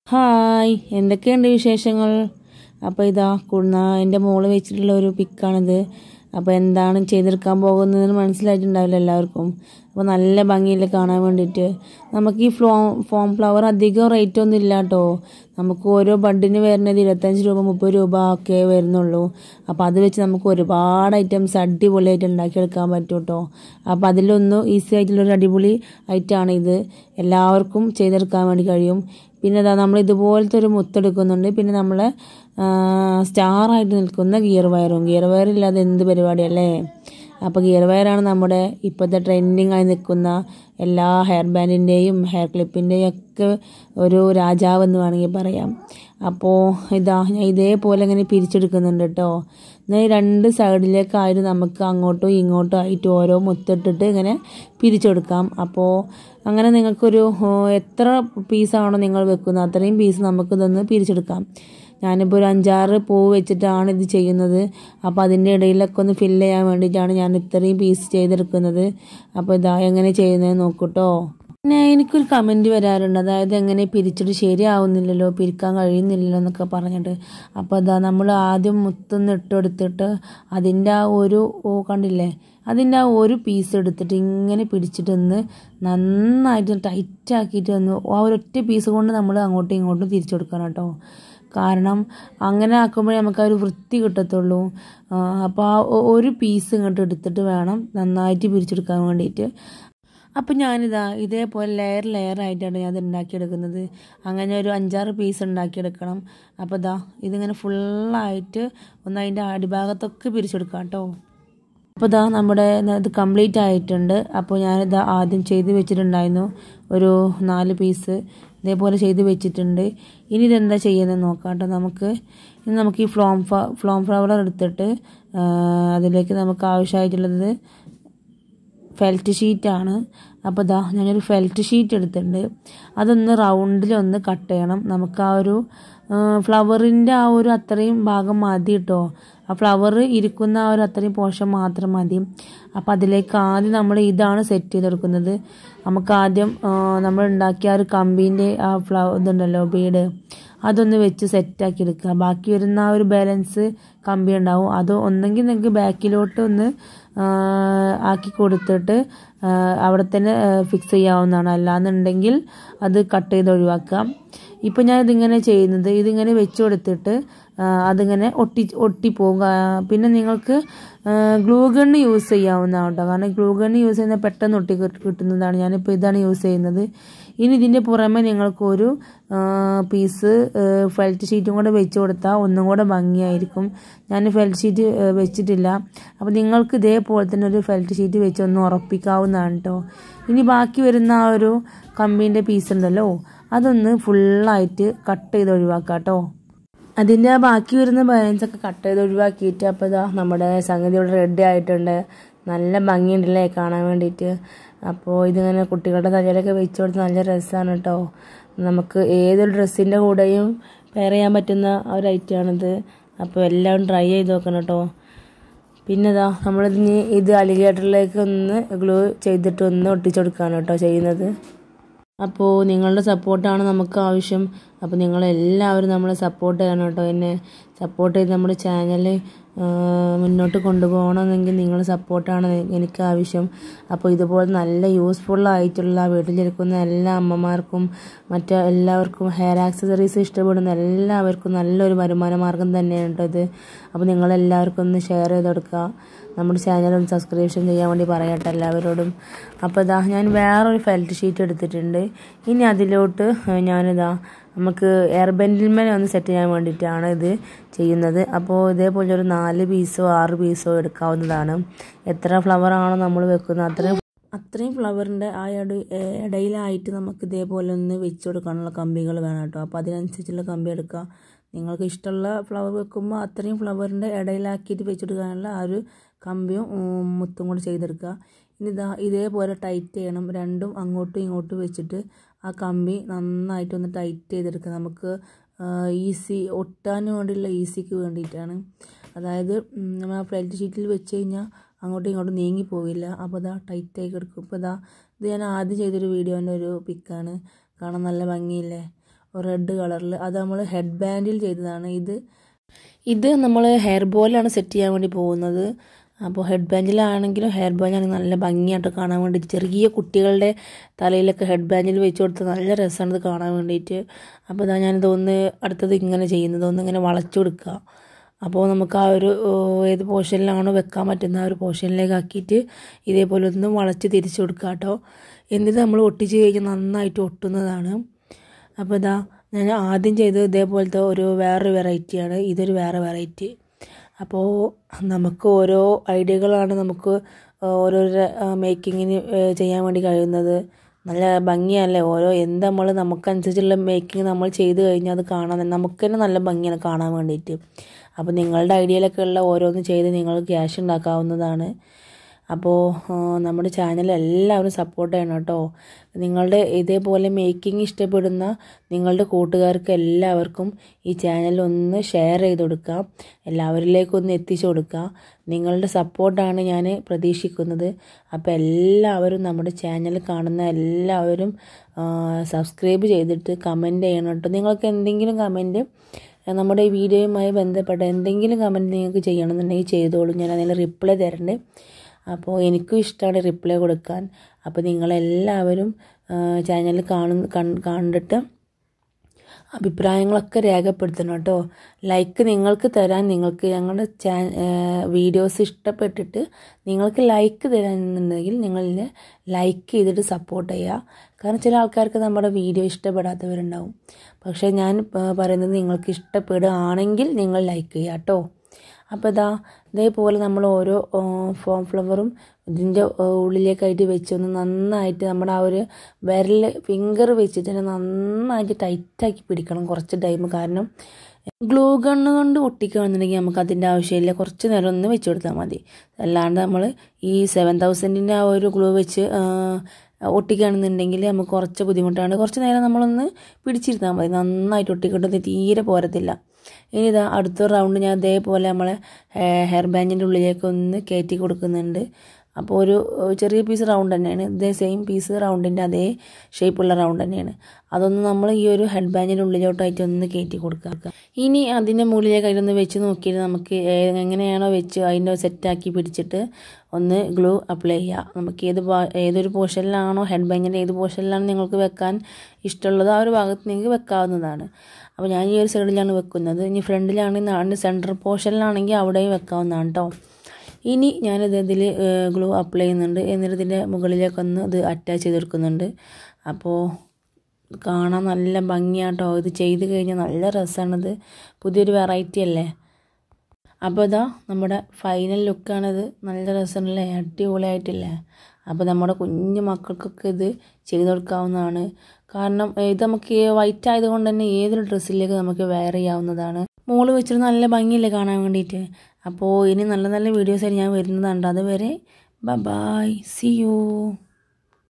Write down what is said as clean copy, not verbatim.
Hi, എന്തൊക്കെയുണ്ട് വിശേഷങ്ങൾ? അപ്പോൾ ഇതാ എൻ്റെ മോള് വെച്ചിട്ടുള്ള ഒരു പിക്കാണിത്. അപ്പോൾ എന്താണ് ചെയ്തെടുക്കാൻ പോകുന്നതെന്ന് മനസ്സിലായിട്ടുണ്ടാവില്ല എല്ലാവർക്കും. അപ്പോൾ നല്ല ഭംഗിയിൽ കാണാൻ വേണ്ടിയിട്ട് നമുക്ക് ഈ ഫോം ഫ്ലവർ അധികം റേറ്റ് ഒന്നും ഇല്ല കേട്ടോ. നമുക്ക് ഓരോ ബഡിന് വരുന്നത് 25 രൂപ 30 രൂപ ഒക്കെ വരുന്നുള്ളൂ. അപ്പോൾ അത് വെച്ച് നമുക്ക് ഒരുപാട് ഐറ്റംസ് അടിപൊളിയായിട്ട് ഉണ്ടാക്കിയെടുക്കാൻ പറ്റും കേട്ടോ. അപ്പോൾ അതിലൊന്ന് ഈസി ആയിട്ടുള്ളൊരു അടിപൊളി ഐറ്റമാണ് ഇത്. എല്ലാവർക്കും ചെയ്തെടുക്കാൻ വേണ്ടി കഴിയും. പിന്നെ ഇതാ നമ്മൾ ഇതുപോലത്തെ ഒരു മുത്തെടുക്കുന്നുണ്ട്. പിന്നെ നമ്മൾ സ്റ്റാറായിട്ട് നിൽക്കുന്ന ഗിയർ വയറില്ലാതെ എന്ത് പരിപാടിയല്ലേ. അപ്പോൾ ഗിയർ വയറാണ് നമ്മുടെ ഇപ്പോഴത്തെ ട്രെൻഡിങ് ആയി നിൽക്കുന്ന എല്ലാ ഹെയർ ബാൻഡിൻ്റെയും ഹെയർ ക്ലിപ്പിൻ്റെയും ഒക്കെ ഒരു രാജാവെന്ന് വേണമെങ്കിൽ പറയാം. അപ്പോൾ ഇതാ ഞാൻ ഇതേപോലെ ഇങ്ങനെ പിരിച്ചെടുക്കുന്നുണ്ട് കേട്ടോ. എന്നാൽ രണ്ട് സൈഡിലേക്കായിട്ട് നമുക്ക് അങ്ങോട്ടും ഇങ്ങോട്ടും ആയിട്ട് ഓരോ മുത്തിട്ടിട്ട് ഇങ്ങനെ പിരിച്ചെടുക്കാം. അപ്പോൾ അങ്ങനെ നിങ്ങൾക്കൊരു എത്ര പീസാണോ നിങ്ങൾ വെക്കുന്നത് അത്രയും പീസ് നമുക്കിതൊന്ന് പിരിച്ചെടുക്കാം. ഞാനിപ്പോൾ ഒരു 5-6 പൂവ് വെച്ചിട്ടാണ് ഇത് ചെയ്യുന്നത്. അപ്പോൾ അതിൻ്റെ ഇടയിലൊക്കെ ഒന്ന് ഫില്ല് ചെയ്യാൻ വേണ്ടിയിട്ടാണ് ഞാൻ ഇത്രയും പീസ് ചെയ്തെടുക്കുന്നത്. അപ്പോൾ ഇതാ എങ്ങനെ ചെയ്യുന്നത് നോക്കൂട്ടോ. പിന്നെ എനിക്കൊരു കമൻറ്റ് വരാറുണ്ട്, അതായത് എങ്ങനെ പിരിച്ചിട്ട് ശരിയാവുന്നില്ലല്ലോ, പിരിക്കാൻ കഴിയുന്നില്ലല്ലോ എന്നൊക്കെ പറഞ്ഞിട്ട്. അപ്പോൾ ഇതാ നമ്മൾ ആദ്യം മുത്തൊന്ന് ഇട്ടെടുത്തിട്ട് അതിൻ്റെ ആ ഒരു കണ്ടില്ലേ, അതിൻ്റെ ആ ഒരു പീസ് എടുത്തിട്ട് ഇങ്ങനെ പിടിച്ചിട്ടൊന്ന് നന്നായിട്ട് ടൈറ്റാക്കിയിട്ട് ഒന്ന് ആ ഒരൊറ്റ പീസ് കൊണ്ട് നമ്മൾ അങ്ങോട്ടും ഇങ്ങോട്ടും തിരിച്ചു കൊടുക്കണം കേട്ടോ. കാരണം അങ്ങനെ ആക്കുമ്പോഴേ നമുക്ക് ആ ഒരു വൃത്തി കിട്ടത്തുള്ളൂ. അപ്പോൾ ആ ഒരു പീസ് ഇങ്ങോട്ട് എടുത്തിട്ട് വേണം നന്നായിട്ട് പിരിച്ചെടുക്കാൻ വേണ്ടിയിട്ട്. അപ്പോൾ ഞാനിതാ ഇതേപോലെ ലെയറായിട്ടാണ് ഞാൻ ഉണ്ടാക്കിയെടുക്കുന്നത്. അങ്ങനെ ഒരു 5-6 പീസ് ഉണ്ടാക്കിയെടുക്കണം. അപ്പോൾ ഇതാ ഇതിങ്ങനെ ഫുള്ളായിട്ട് ഒന്ന് അതിൻ്റെ അടിഭാഗത്തൊക്കെ പിരിച്ചെടുക്കാം കേട്ടോ. അപ്പോൾ ഇതാ നമ്മുടെ ഇത് കംപ്ലീറ്റ് ആയിട്ടുണ്ട്. അപ്പോൾ ഞാനിതാ ആദ്യം ചെയ്ത് വെച്ചിട്ടുണ്ടായിരുന്നു ഒരു 4 പീസ് ഇതേപോലെ ചെയ്ത് വെച്ചിട്ടുണ്ട്. ഇനി ഇതെന്താ ചെയ്യുന്നത് നോക്കാം കേട്ടോ. നമുക്ക് ഈ ഫ്ലോം ഫ്ലവർ എടുത്തിട്ട് അതിലേക്ക് നമുക്ക് ആവശ്യമായിട്ടുള്ളത് ഫെൽറ്റ് ഷീറ്റാണ്. അപ്പോൾ ഇതാ ഞാനൊരു ഫെൽറ്റ് ഷീറ്റ് എടുത്തിട്ടുണ്ട്. അതൊന്ന് റൗണ്ടിലൊന്ന് കട്ട് ചെയ്യണം. നമുക്ക് ആ ഒരു ഫ്ലവറിൻ്റെ ആ ഒരു അത്രയും ഭാഗം മതി കേട്ടോ. ആ ഫ്ലവർ ഇരിക്കുന്ന ആ ഒരു അത്രയും പോർഷൻ മാത്രം മതി. അപ്പോൾ അതിലേക്ക് ആദ്യം നമ്മൾ ഇതാണ് സെറ്റ് ചെയ്തെടുക്കുന്നത്. നമുക്ക് ആദ്യം നമ്മൾ ഉണ്ടാക്കിയ ആ ഒരു കമ്പീൻ്റെ ആ ഇതുണ്ടല്ലോ ബീഡ്, അതൊന്ന് വെച്ച് സെറ്റാക്കി എടുക്കുക. ബാക്കി വരുന്ന ആ ഒരു ബാലൻസ് കമ്പി ഉണ്ടാവും, അത് ഒന്നെങ്കിൽ നിങ്ങൾക്ക് ബാക്കിലോട്ട് ഒന്ന് ആക്കി കൊടുത്തിട്ട് അവിടെ തന്നെ ഫിക്സ് ചെയ്യാവുന്നതാണ്. അല്ലാന്നുണ്ടെങ്കിൽ അത് കട്ട് ചെയ്ത് ഒഴിവാക്കാം. ഇപ്പം ഞാൻ ഇതിങ്ങനെ ചെയ്യുന്നത്, ഇതിങ്ങനെ വെച്ച് കൊടുത്തിട്ട് അതിങ്ങനെ ഒട്ടിപ്പോകും. പിന്നെ നിങ്ങൾക്ക് ഗ്ലൂ ഗണ്ണ് യൂസ് ചെയ്യാവുന്നതാണ് കേട്ടോ. കാരണം ഗ്ലൂ ഗണ്ണ് യൂസ് ചെയ്യുന്നത് പെട്ടെന്ന് ഒട്ടി കിട്ടുന്നതാണ്. ഞാനിപ്പോൾ ഇതാണ് യൂസ് ചെയ്യുന്നത്. ഇനി ഇതിൻ്റെ പുറമെ നിങ്ങൾക്കൊരു പീസ് ഫെൽറ്റ് ഷീറ്റും കൂടെ വെച്ച് കൊടുത്താൽ ഒന്നും കൂടെ ഭംഗിയായിരിക്കും. ഞാൻ ഫെൽറ്റ് ഷീറ്റ് വെച്ചിട്ടില്ല. അപ്പോൾ നിങ്ങൾക്ക് ഇതേപോലെ തന്നെ ഒരു ഫെൽറ്റ് ഷീറ്റ് വെച്ച് ഒന്ന് ഉറപ്പിക്കാവുന്നതാണ് കേട്ടോ. ഇനി ബാക്കി വരുന്ന ആ ഒരു കമ്പീൻ്റെ പീസ് ഉണ്ടല്ലോ, അതൊന്ന് ഫുള്ളായിട്ട് കട്ട് ചെയ്ത് ഒഴിവാക്കാം കേട്ടോ. അതിൻ്റെ ആ ബാക്കി വരുന്ന ബാലൻസൊക്കെ കട്ട് ചെയ്ത് ഒഴിവാക്കിയിട്ട് അപ്പോൾ ഇതാ നമ്മുടെ സംഗതി ഇവിടെ റെഡി ആയിട്ടുണ്ട്. നല്ല ഭംഗിയുണ്ടല്ലേ കാണാൻ വേണ്ടിയിട്ട്. അപ്പോൾ ഇതിങ്ങനെ കുട്ടികളുടെ തലയിലൊക്കെ വെച്ച് കൊടുത്ത് നല്ല രസമാണ് കേട്ടോ. നമുക്ക് ഏതൊരു ഡ്രസ്സിൻ്റെ കൂടെയും പെയർ ചെയ്യാൻ പറ്റുന്ന ഒരു ഐറ്റമാണിത്. അപ്പോൾ എല്ലാവരും ട്രൈ ചെയ്ത് നോക്കണം കേട്ടോ. പിന്നെ ഇതാ നമ്മളിതിന് ഇത് അലിഗേറ്ററിലേക്ക് ഒന്ന് ഗ്ലൂ ചെയ്തിട്ട് ഒന്ന് ഒട്ടിച്ചെടുക്കുകയാണ് കേട്ടോ ചെയ്യുന്നത്. അപ്പോൾ നിങ്ങളുടെ സപ്പോർട്ടാണ് നമുക്ക് ആവശ്യം. അപ്പോൾ നിങ്ങളെല്ലാവരും നമ്മളെ സപ്പോർട്ട് ചെയ്യണം കേട്ടോ. എന്നെ സപ്പോർട്ട് ചെയ്ത് നമ്മുടെ ചാനൽ മുന്നോട്ട് കൊണ്ടുപോകണമെന്നെങ്കിൽ നിങ്ങളുടെ സപ്പോർട്ടാണ് എനിക്ക് ആവശ്യം. അപ്പോൾ ഇതുപോലെ നല്ല യൂസ്ഫുള്ളായിട്ടുള്ള വീട്ടിലിരിക്കുന്ന എല്ലാ അമ്മമാർക്കും എല്ലാവർക്കും ഹെയർ ആക്സസറീസ് ഇഷ്ടപ്പെടുന്ന എല്ലാവർക്കും നല്ലൊരു വരുമാന മാർഗം തന്നെയാണ് കേട്ടോ ഇത്. അപ്പോൾ നിങ്ങളെല്ലാവർക്കും ഒന്ന് ഷെയർ ചെയ്ത് കൊടുക്കുക. നമ്മുടെ ചാനൽ ഒന്ന് സബ്സ്ക്രിപ്ഷൻ ചെയ്യാൻ വേണ്ടി പറയട്ടെ എല്ലാവരോടും. അപ്പോൾ ഇതാ ഞാൻ വേറൊരു ഫെൽറ്റ് ഷീറ്റ് എടുത്തിട്ടുണ്ട്. ഇനി അതിലോട്ട് ഞാനിതാ നമുക്ക് എയർ ബെൻഡിൽമേൽ ഒന്ന് സെറ്റ് ചെയ്യാൻ വേണ്ടിയിട്ടാണ് ഇത് ചെയ്യുന്നത്. അപ്പോൾ ഇതേപോലെ ഒരു 4 പീസോ 6 പീസോ എടുക്കാവുന്നതാണ്. എത്ര ഫ്ലവറാണോ നമ്മൾ വെക്കുന്നത് അത്രയും ഫ്ലവറിൻ്റെ ആ ഇടയിലായിട്ട് നമുക്ക് ഇതേപോലെ ഒന്ന് വെച്ച് കൊടുക്കാനുള്ള കമ്പികൾ വേണം കേട്ടോ. അപ്പോൾ അതിനനുസരിച്ചുള്ള കമ്പി എടുക്കുക. നിങ്ങൾക്ക് ഇഷ്ടമുള്ള ഫ്ലവർ വെക്കുമ്പോൾ അത്രയും ഫ്ലവറിൻ്റെ ഇടയിലാക്കിയിട്ട് വെച്ചെടുക്കാനുള്ള ആ ഒരു കമ്പിയും മുത്തും കൂടി ചെയ്തെടുക്കുക. ഇനി ഇതേപോലെ ടൈറ്റ് ചെയ്യണം. രണ്ടും അങ്ങോട്ടും ഇങ്ങോട്ടും വെച്ചിട്ട് ആ കമ്പി നന്നായിട്ടൊന്ന് ടൈറ്റ് ചെയ്തെടുക്കുക. നമുക്ക് ഈസി ഒട്ടാൻ വേണ്ടിയുള്ള ഈസിക്ക് വേണ്ടിയിട്ടാണ്. അതായത് നമ്മൾ ആ ഫ്ലെറ്റ് ഷീറ്റിൽ വെച്ച് കഴിഞ്ഞാൽ അങ്ങോട്ടും ഇങ്ങോട്ടും നീങ്ങി പോവില്ല. അപ്പോൾ ടൈറ്റായി കിടക്കും. ഇപ്പോൾ ഇത് ഞാൻ ആദ്യം ചെയ്തൊരു വീഡിയോൻ്റെ ഒരു പിക്കാണ്. കാണാൻ നല്ല ഭംഗിയില്ലേ. റെഡ് കളറിൽ. അത് നമ്മൾ ഹെഡ് ബാൻഡിൽ ചെയ്തതാണ്. ഇത് നമ്മൾ ഹെയർ ബോയിലാണ് സെറ്റ് ചെയ്യാൻ വേണ്ടി പോകുന്നത്. അപ്പോൾ ഹെഡ് ബാൻഡിലാണെങ്കിലും ഹെയർ ബാൻഡിലാണെങ്കിൽ നല്ല ഭംഗിയായിട്ട് കാണാൻ വേണ്ടി, ചെറിയ കുട്ടികളുടെ തലയിലൊക്കെ ഹെഡ് ബാൻഡിൽ വെച്ച് കൊടുത്ത് നല്ല രസമാണ് ഇത് കാണാൻ വേണ്ടിയിട്ട്. അപ്പോൾ ഞാനിതൊന്ന് അടുത്തത് ഇങ്ങനെ ചെയ്യുന്നത്, ഇങ്ങനെ വളച്ചു കൊടുക്കുക. അപ്പോൾ നമുക്ക് ആ ഒരു ഏത് പോർഷനിലാണോ വെക്കാൻ പറ്റുന്ന ആ ഒരു പോർഷനിലേക്ക് ആക്കിയിട്ട് ഇതേപോലെ ഒന്ന് വളച്ച് തിരിച്ചു കൊടുക്കുക കേട്ടോ. എന്നിട്ട് നമ്മൾ ഒട്ടിച്ച് കഴിഞ്ഞാൽ നന്നായിട്ട് ഒട്ടുന്നതാണ്. അപ്പോൾ ഞാൻ ആദ്യം ചെയ്തത് ഇതേപോലത്തെ വേറൊരു വെറൈറ്റിയാണ്. ഇതൊരു വേറെ വെറൈറ്റി. അപ്പോൾ നമുക്ക് ഓരോ ഐഡിയകളാണ് നമുക്ക് ഓരോരോ മേക്കിങ്ങിന് ചെയ്യാൻ വേണ്ടി കഴിയുന്നത്. നല്ല ഭംഗിയല്ലേ നമുക്കനുസരിച്ചുള്ള മേക്കിങ് നമ്മൾ ചെയ്ത് കഴിഞ്ഞാൽ അത് കാണാൻ നമുക്ക് തന്നെ നല്ല ഭംഗിയാണ് കാണാൻ വേണ്ടിയിട്ട്. അപ്പോൾ നിങ്ങളുടെ ഐഡിയയിലൊക്കെ ഉള്ള ഓരോന്ന് ചെയ്ത് നിങ്ങൾ ക്യാഷ് ഉണ്ടാക്കാവുന്നതാണ്. അപ്പോൾ നമ്മുടെ ചാനൽ എല്ലാവരും സപ്പോർട്ട് ചെയ്യണം കേട്ടോ. നിങ്ങളുടെ ഇതേപോലെ മേക്കിംഗ് ഇഷ്ടപ്പെടുന്ന നിങ്ങളുടെ കൂട്ടുകാർക്ക് എല്ലാവർക്കും ഈ ചാനൽ ഒന്ന് ഷെയർ ചെയ്ത് കൊടുക്കുക, എല്ലാവരിലേക്കും ഒന്ന് എത്തിച്ചു കൊടുക്കുക. നിങ്ങളുടെ സപ്പോർട്ടാണ് ഞാൻ പ്രതീക്ഷിക്കുന്നത്. അപ്പോൾ എല്ലാവരും നമ്മുടെ ചാനൽ കാണുന്ന എല്ലാവരും സബ്സ്ക്രൈബ് ചെയ്തിട്ട് കമൻറ്റ് ചെയ്യണം കേട്ടോ. നിങ്ങൾക്ക് എന്തെങ്കിലും കമൻറ്റ് നമ്മുടെ ഈ വീഡിയോയുമായി ബന്ധപ്പെട്ട എന്തെങ്കിലും കമൻറ്റ് നിങ്ങൾക്ക് ചെയ്യണമെന്നുണ്ടെങ്കിൽ ചെയ്തോളൂ, ഞാൻ അതിന് റിപ്ലൈ തരണ്ട്. അപ്പോൾ എനിക്കും ഇഷ്ടമാണ് റിപ്ലൈ കൊടുക്കാൻ. അപ്പോൾ നിങ്ങളെല്ലാവരും ചാനൽ കണ്ടിട്ട് അഭിപ്രായങ്ങളൊക്കെ രേഖപ്പെടുത്തണം കേട്ടോ. ലൈക്ക് നിങ്ങൾക്ക് തരാൻ, നിങ്ങൾക്ക് ഞങ്ങളുടെ വീഡിയോസ് ഇഷ്ടപ്പെട്ടിട്ട് നിങ്ങൾക്ക് ലൈക്ക് തരാനുണ്ടെങ്കിൽ നിങ്ങൾ ലൈക്ക് ചെയ്തിട്ട് സപ്പോർട്ട് ചെയ്യുക. കാരണം ചില ആൾക്കാർക്ക് നമ്മുടെ വീഡിയോ ഇഷ്ടപ്പെടാത്തവരുണ്ടാവും. പക്ഷേ ഞാൻ പറയുന്നത് നിങ്ങൾക്ക് ഇഷ്ടപ്പെടുകയാണെങ്കിൽ നിങ്ങൾ ലൈക്ക് ചെയ്യുക കേട്ടോ. അപ്പോൾ ഇതേപോലെ നമ്മൾ ഓരോ ഫോം ഫ്ലവറും ഇതിൻ്റെ ഉള്ളിലേക്കായിട്ട് വെച്ചൊന്ന് നന്നായിട്ട് നമ്മുടെ ആ ഒരു ഫിംഗർ വെച്ചിട്ട് തന്നെ നന്നായിട്ട് ടൈറ്റാക്കി പിടിക്കണം കുറച്ച് ടൈം. കാരണം ഗ്ലൂ ഗണ്ണ് കൊണ്ട് ഒട്ടിക്കുകയാണെന്നുണ്ടെങ്കിൽ നമുക്ക് അതിൻ്റെ ആവശ്യമില്ല, കുറച്ച് നേരം ഒന്ന് വെച്ച് കൊടുത്താൽ മതി. അല്ലാണ്ട് നമ്മൾ ഈ 7000-ൻ്റെ ആ ഒരു ഗ്ലൂ വെച്ച് ഒട്ടിക്കുകയാണെന്നുണ്ടെങ്കിൽ നമുക്ക് കുറച്ച് ബുദ്ധിമുട്ടാണ്. കുറച്ച് നേരം നമ്മളൊന്ന് പിടിച്ചിരുന്നാൽ മതി, നന്നായിട്ട് ഒട്ടിക്കിട്ടുന്നത് തീരെ പോരത്തില്ല. ഇനി അടുത്ത റൗണ്ട് ഞാൻ ഇതേപോലെ നമ്മളെ ഹെയർ ബാൻഡിൻ്റെ ഉള്ളിലേക്ക് ഒന്ന് കയറ്റി കൊടുക്കുന്നുണ്ട്. അപ്പോൾ ഒരു ചെറിയ പീസ് റൗണ്ട് തന്നെയാണ്, ഇതേ സെയിം പീസ് റൗണ്ടിൻ്റെ അതേ ഷേപ്പുള്ള റൗണ്ട് തന്നെയാണ്. അതൊന്ന് നമ്മൾ ഈ ഒരു ഹെഡ് ബാൻഡിൻ്റെ ഉള്ളിലോട്ടായിട്ട് ഒന്ന് കയറ്റി കൊടുക്കുക. ഇനി അതിൻ്റെ മുകളിലേക്ക് ഒന്ന് വെച്ച് നോക്കിയിട്ട് നമുക്ക് എങ്ങനെയാണോ വെച്ച് അതിൻ്റെ സെറ്റാക്കി പിടിച്ചിട്ട് ഒന്ന് ഗ്ലൂ അപ്ലൈ ചെയ്യുക. നമുക്ക് ഏതൊരു പോർഷനിലാണോ ഹെഡ് ബാൻഡിൻ്റെ ഏത് പോർഷനിലാണ് നിങ്ങൾക്ക് വെക്കാൻ ഇഷ്ടമുള്ളത് ആ ഒരു ഭാഗത്ത് നിങ്ങൾക്ക് വെക്കാവുന്നതാണ്. അപ്പോൾ ഞാൻ ഈ ഒരു സൈഡിലാണ് വെക്കുന്നത്. ഇനി ഫ്രണ്ടിലാണെങ്കിൽ സെൻറ്റർ പോർഷനിലാണെങ്കിൽ അവിടെയും വെക്കാവുന്നതാണ് കേട്ടോ. ഇനി ഞാനിതിൽ ഗ്ലൂ അപ്ലൈ ചെയ്യുന്നുണ്ട്. എന്നിട്ട് ഇതിൻ്റെ മുകളിലേക്കൊന്ന് ഇത് അറ്റാച്ച് ചെയ്ത് കൊടുക്കുന്നുണ്ട്. അപ്പോൾ കാണാൻ നല്ല ഭംഗിയാട്ടോ. ഇത് ചെയ്ത് കഴിഞ്ഞാൽ നല്ല രസമാണിത്, പുതിയൊരു വെറൈറ്റി അല്ലേ. അപ്പോൾ നമ്മുടെ ഫൈനൽ ലുക്കാണിത്. നല്ല രസമുണ്ടല്ലേ, അടിപൊളിയായിട്ടില്ലേ. അപ്പോൾ നമ്മുടെ കുഞ്ഞു മക്കൾക്കൊക്കെ ഇത് ചെയ്ത് കൊടുക്കാവുന്നതാണ്. കാരണം ഇത് നമുക്ക് വൈറ്റ് ആയതുകൊണ്ട് തന്നെ ഏതൊരു ഡ്രസ്സിലേക്ക് നമുക്ക് വെയർ ചെയ്യാവുന്നതാണ്. മോള് വെച്ചിട്ട് നല്ല ഭംഗിയില്ലേ കാണാൻ വേണ്ടിയിട്ട്. അപ്പോൾ ഇനി നല്ല നല്ല വീഡിയോസായിട്ട് ഞാൻ വരുന്നതാണ്. അതുവരെ ബൈ, സീ യു.